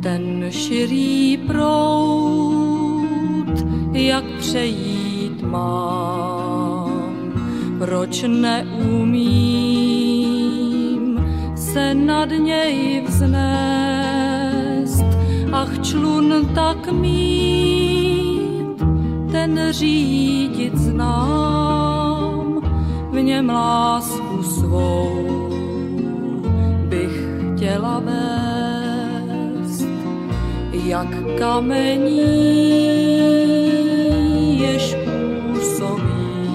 ten širý proud, jak přejít mám, proč neumím se nad něj vznést, ach člun tak mít, ten řídit znám, v něm lásku svou bych chtěla vést, jak kamení, jež působí,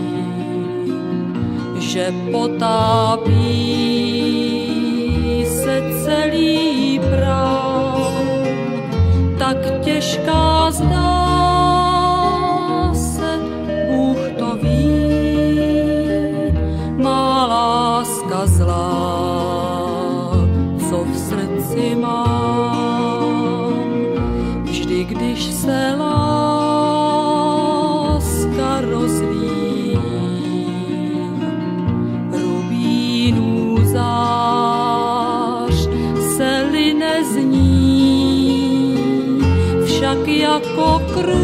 že potápí se celý prach, tak těžká zdá se, Bůh to ví, má láska zlá, co v srdci mám. Vždy, když se láska rozvíjí, rubínů zář se line z ní, však jako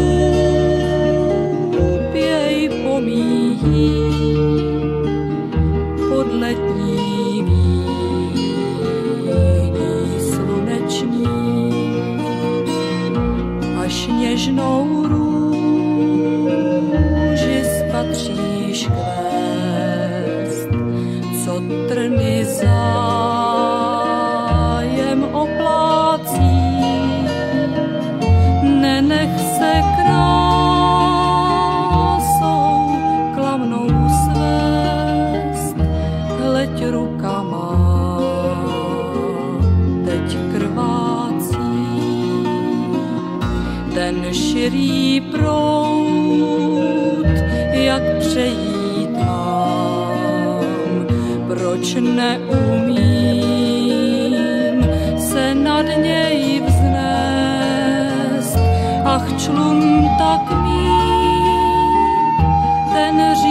krůb jej pomíjí pod letní víní sluneční, až něžnou růži spatříš kvést, co trny zájem oplácí. Nenech se krásou klamnou svést, hleď ruka má teď krvácí. Ten širý proud, jak přejít mám, proč neumím se nad něj vznést, ach člun tak mít, ten řídit